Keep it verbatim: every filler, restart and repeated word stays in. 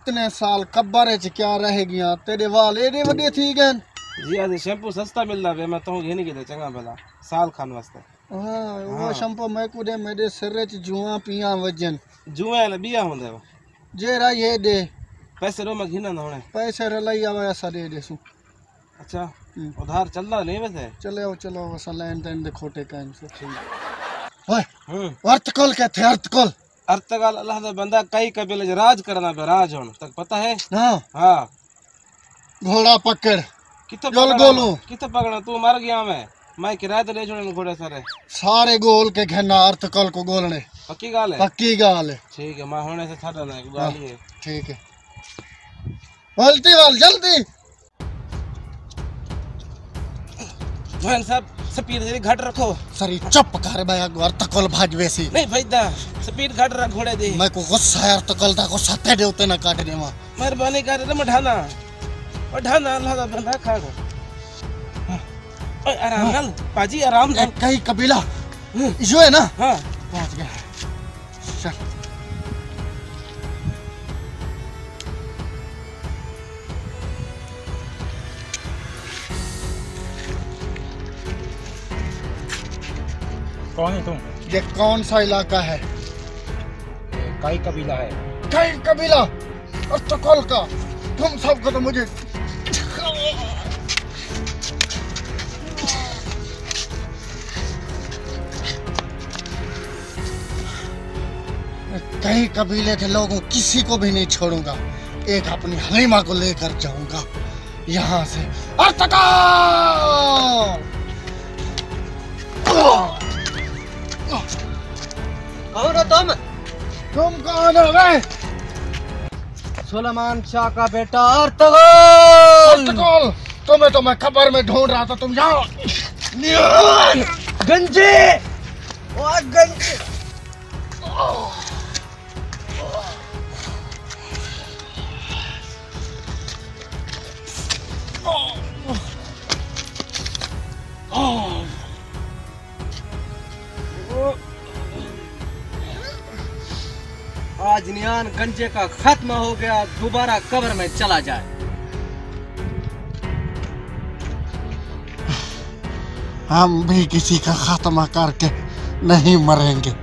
इतने साल कब्बारे च क्या रह गया तेरे वाल एडे वड्डे थी गए जी आज शैम्पू सस्ता मिलदा वे मैं तो घेनी के चंगा भला साल खान वास्ते। हां वो शैम्पू मैं कुदे मेरे सिर च जुआ पिया वजन जुआ ले बिया होंदे जे राई हे दे पैसे रो मैं घिना ना होने पैसे रलाई आवे असा दे देसू। अच्छा उधार चलदा नहीं वैसे चले आओ चलो असा लेन देन दे खोटे कान से ठीक ओए अर्तकुल के थे अर्तकुल अर्तकुल अल्लाह दा बंदा कई कबीले ज राज करना पे राज होन तक पता है। हां हां घोड़ा पकड़ कितो गोल गोलू कितो पकड़ा तू मर गया मैं मैं किराए ते ले छोड़े घोड़े सारे सारे गोल के घेना अर्तकुल को गोलने पक्की गाल है पक्की गाल है ठीक है मैं होने से छाड़ा ना गाल ही है ठीक है जल्दी वाल जल्दी जवान साहब स्पीड जरी घट रखो सरी चुप कर भाई अर्तकुल भाज वैसी नहीं भाईदा स्पीड घट रख घोड़े दे मैं को गुस्सा है अर्तकुल दा गुस्सा तेरे उते ना काट दे मां मेहरबानी कर रे मठाना मठाना अल्लाह दा बंदा खा गो ओए आराम नाल पाजी आराम नाल कई कबीला जो है ना हां पहुंच गया चल कौन है तुम? ये कौन सा इलाका है? कई कबीला है। कई कबीला अर्तकुल का तुम सबको तो मुझे कई कबीले के लोगों किसी को भी नहीं छोड़ूंगा एक अपनी हलीमा को लेकर जाऊंगा यहाँ से अर्तकुल कौन हो तुम? तुम कौन हो बे? सुलेमान शाह का बेटा अर्तुगरुल। अर्तुगरुल तुम्हें तो मैं खबर में ढूंढ रहा था तुम जाओ गंजी ओ गंजी आज नियान गंजे का खत्म हो गया दोबारा कब्र में चला जाए। हम भी किसी का खात्मा करके नहीं मरेंगे।